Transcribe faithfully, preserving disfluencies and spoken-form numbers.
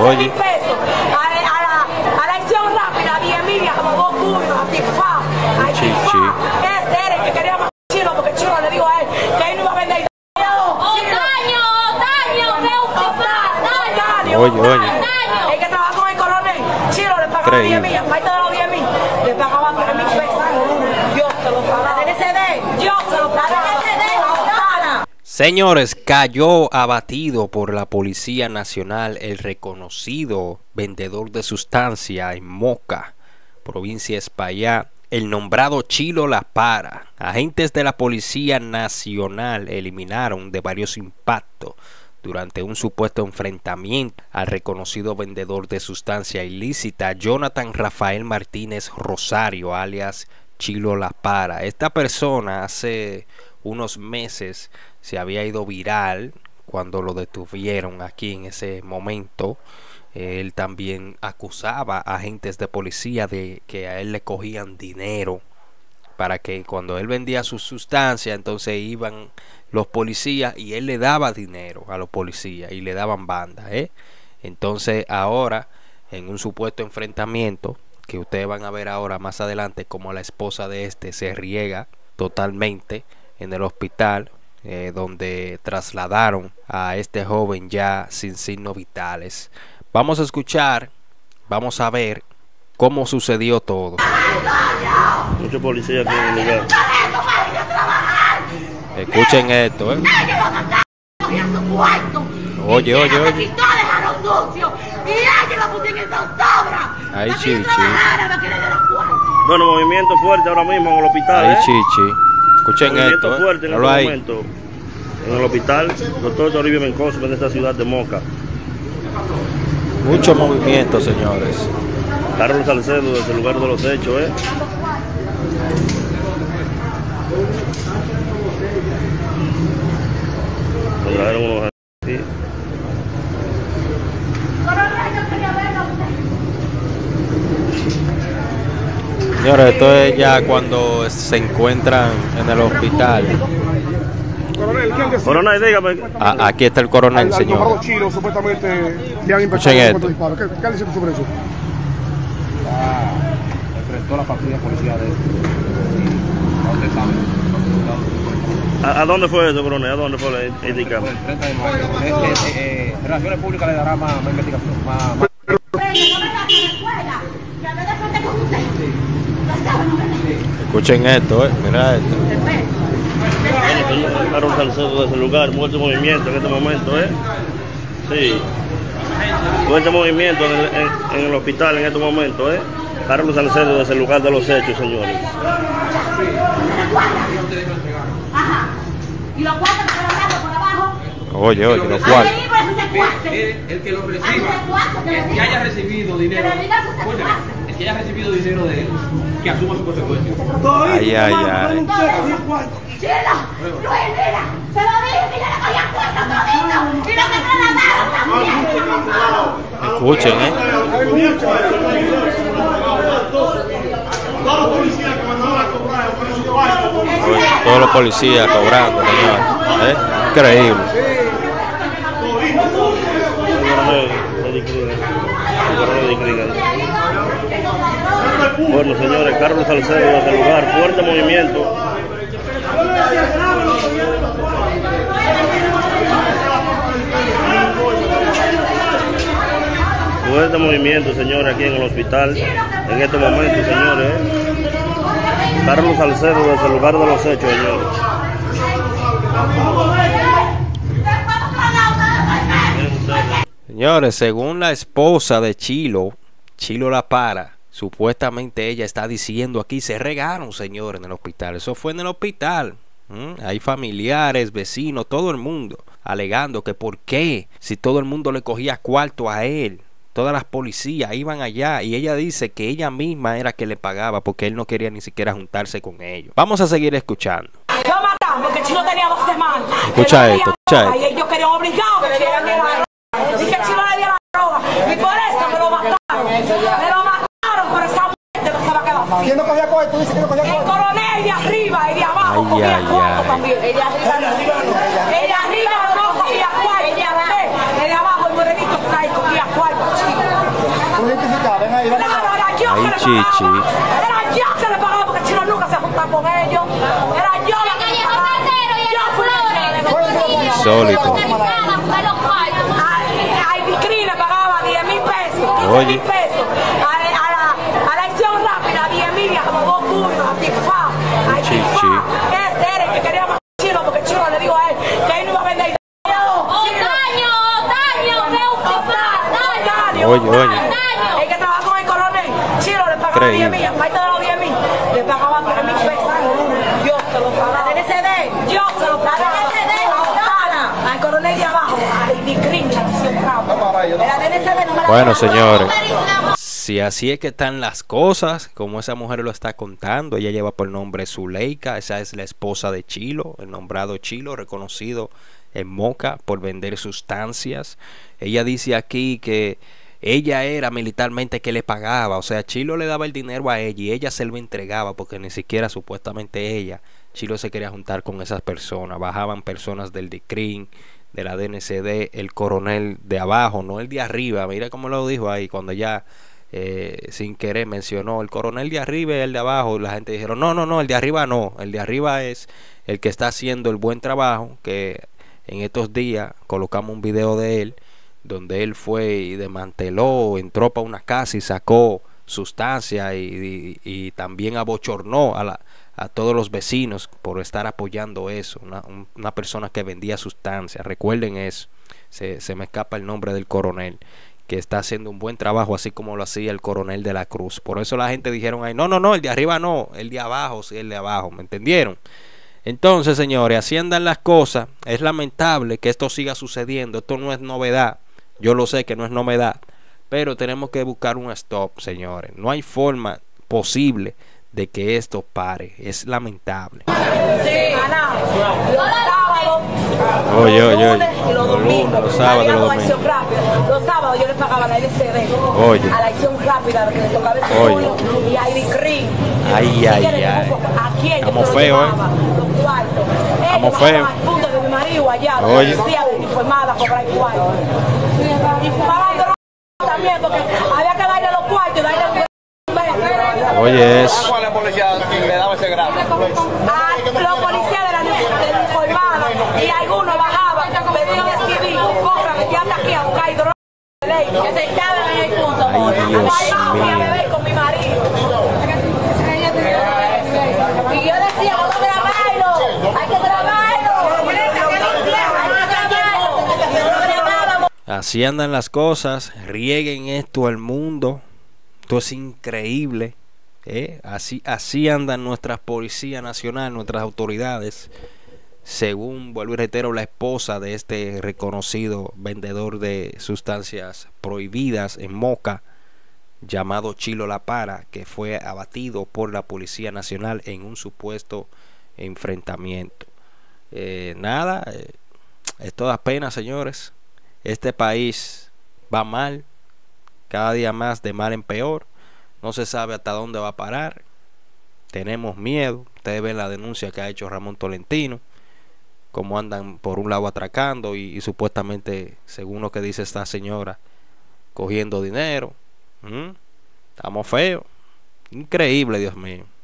doce mil pesos. A, a, la, a la acción rápida, diez mil, como dos cubos, a Tifá. A Tifá. Ese era el que quería más Chilo, porque Chilo le dijo a él que él no iba a vender. ¡Otaño! ¡Otaño! ¡Ve un Tifá! Oye, oye. El que trabaja con el coronel, Chilo le pagaba diez mil, aparte de los diez mil, le pagaban tres mil pesos. Dios se lo pagaba. Dios se lo pagaba. Señores, cayó abatido por la Policía Nacional el reconocido vendedor de sustancia en Moca, provincia de Espaillá, el nombrado Chilo La Para. Agentes de la Policía Nacional eliminaron de varios impactos durante un supuesto enfrentamiento al reconocido vendedor de sustancia ilícita Jonathan Rafael Martínez Rosario, alias Chilo La Para. Esta persona hace unos meses se había ido viral cuando lo detuvieron aquí en ese momento. Él también acusaba a agentes de policía de que a él le cogían dinero para que cuando él vendía su sustancia, entonces iban los policías y él le daba dinero a los policías y le daban banda, ¿eh? Entonces ahora, en un supuesto enfrentamiento que ustedes van a ver ahora más adelante, como la esposa de este se riega totalmente en el hospital, eh, donde trasladaron a este joven ya sin signos vitales. Vamos a escuchar, vamos a ver cómo sucedió todo. Muchos policías aquí en el lugar. Escuchen esto, ¿eh? Oye, oye, oye. Ahí Chichi. Bueno, movimiento fuerte ahora mismo en el hospital. Ahí ¿eh? Chichi. Escuchen movimiento esto, fuerte ¿eh? en este momento en el hospital doctor Toribio Mencoso en esta ciudad de Moca. Mucho movimiento, señores. Carlos Salcedo desde el lugar de los hechos, ¿eh? Me trajeron unos aquí. Señores, esto es ya cuando se encuentran en el hospital. Coronel, dígame. A, aquí está el coronel, señor. Chilo, supuestamente le han Escuchen esto. ¿Qué, ¿Qué le sobre eso? Ah, enfrentó la patrulla policial de ¿A, ¿A dónde fue eso, coronel? ¿A dónde fue? Le indicamos. El treinta de mayo. Eh, eh, eh, Relaciones Públicas le dará más, más investigación. Más, más. Escuchen esto, eh. Mira esto. Carlos Salcedo desde el lugar, muerto movimiento en este momento, ¿eh? Sí. Fuerte movimiento en el, en, en el hospital en este momento, ¿eh? Carlos Salcedo desde el lugar de los hechos, señores. Oye, oye, los cuartos. El, el que lo reciba, el que haya recibido dinero, el que haya recibido dinero de él, que asuma su consecuencia. Ay, ay, ay. Escuchen, eh. Todos los policías cobrando, señor. ¿Eh? Increíble. Bueno, señores, Carlos Salcedo desde el lugar, fuerte movimiento. Fuerte movimiento, señores, aquí en el hospital, en este momento, señores. ¿eh? Carlos Salcedo desde el lugar de los hechos, señores. Señores, según la esposa de Chilo, Chilo La Para, supuestamente ella está diciendo aquí, se regaron, señores, en el hospital. Eso fue en el hospital. ¿Mm? Hay familiares, vecinos, todo el mundo alegando que por qué, si todo el mundo le cogía cuarto a él, todas las policías iban allá, y ella dice que ella misma era que le pagaba porque él no quería ni siquiera juntarse con ellos. Vamos a seguir escuchando. Lo mataron porque Chilo tenía dos semanas. Escucha esto, escucha esto. Y ellos querían obligado que le dieran la droga. Y que Chilo le diera la droga. Y por eso me lo mataron. Me lo mataron por esa muerte, no se va a quedar. ¿Quién no cogía cuarto? Dice que no cogía El cuarto. coronel de arriba y de abajo Ay, cogía ay, cuarto ay. también. Ella arriba no. Ella arriba no cogía cuarto. Ella de abajo el morenito está ahí cogía cuarto. le Chichi. pagaba. Era yo que le pagaba porque Chilo nunca se juntaba con ellos. Era yo la que le pagaba. Yo fui la que Insólito. a Ivy le pagaba diez mil pesos, quince Oye. mil pesos. A, a la, a la acción rápida, diez mil, como dos cubos, a Tifá. A Chichi. Tifá. Ese era el que quería más Chilo porque Chilo le dijo a él que él no iba a vender. Otaño, Otaño, ve un Otaño. Oye, oye. El que trabajaba con el coronel, Chilo le pagaba Increíble. diez mil, aparte de los diez mil, le pagaban tres mil pesos. Yo se lo pagaba. La D N C D, yo se lo pagaba. La D N C D, a Otana, al coronel de abajo, a Ivy Green, la acción rápida. La D N C D no me la Bueno, pagaba. señores, si así es que están las cosas, como esa mujer lo está contando, ella lleva por nombre Zuleika, esa es la esposa de Chilo, el nombrado Chilo, reconocido en Moca por vender sustancias. Ella dice aquí que ella era militarmente que le pagaba, o sea, Chilo le daba el dinero a ella y ella se lo entregaba porque ni siquiera supuestamente ella, Chilo se quería juntar con esas personas. Bajaban personas del D C R I M, de la D N C D, el coronel de abajo, no el de arriba. Mira cómo lo dijo ahí cuando ya eh, sin querer mencionó el coronel de arriba y el de abajo. La gente dijeron no, no, no, el de arriba no, el de arriba es el que está haciendo el buen trabajo, que en estos días colocamos un video de él donde él fue y desmanteló, entró para una casa y sacó sustancia y, y, y también abochornó a, la, a todos los vecinos por estar apoyando eso. Una, un, una persona que vendía sustancia, recuerden eso. Se, se me escapa el nombre del coronel, que está haciendo un buen trabajo así como lo hacía el coronel de la Cruz. Por eso la gente dijeron ahí, no, no, no, el de arriba no, el de abajo sí, el de abajo, ¿me entendieron? Entonces, señores, así andan las cosas. Es lamentable que esto siga sucediendo. Esto no es novedad. Yo lo sé que no es novedad, pero tenemos que buscar un stop, señores. No hay forma posible de que esto pare. Es lamentable. Sí, Ana, los sábados, Oye, los oye, lunes y los los domingos, lunes, los sábados y los había domingos. acción rápida. Los sábados yo les pagaba a la L C D, Oye. a la acción rápida que le tocaba el Oye. seguro y a Ivy Green. Ay, Si ay, quieren, ay. ¿a quién yo Estamos se lo feos, ¿eh? llevaba? Los cuartos. Estamos Ellos feos. bajaban al punto de mi marido allá, Oye. donde decía de informada a cobrar cuartos. Y fumaban droga también, porque había que darle los cuartos y darle un Oye, eso. ¿Cuál es la policía le daba ese grado? a los policías de la, de la informada y algunos bajaban, pedían de civil, compra, metían aquí a buscar droga de ley, que se echaban en el punto. Ay, Dios Fui a mío. beber con mi marido. Y yo decía, vamos a grabarlo, hay que grabarlo, hay que grabarlo. Así andan las cosas. Rieguen esto al mundo. Esto es increíble. ¿eh? Así, así andan nuestras policías nacional, nuestras autoridades. Según, vuelvo y reitero, la esposa de este reconocido vendedor de sustancias prohibidas en Moca, llamado Chilo La Para, que fue abatido por la Policía Nacional en un supuesto enfrentamiento. Eh, nada, eh, es toda pena, señores. Este país va mal, cada día más de mal en peor. No se sabe hasta dónde va a parar. Tenemos miedo. Ustedes ven la denuncia que ha hecho Ramón Tolentino, como andan por un lado atracando y, y supuestamente, según lo que dice esta señora, cogiendo dinero. ¿Mm? Estamos feos. Increíble, Dios mío.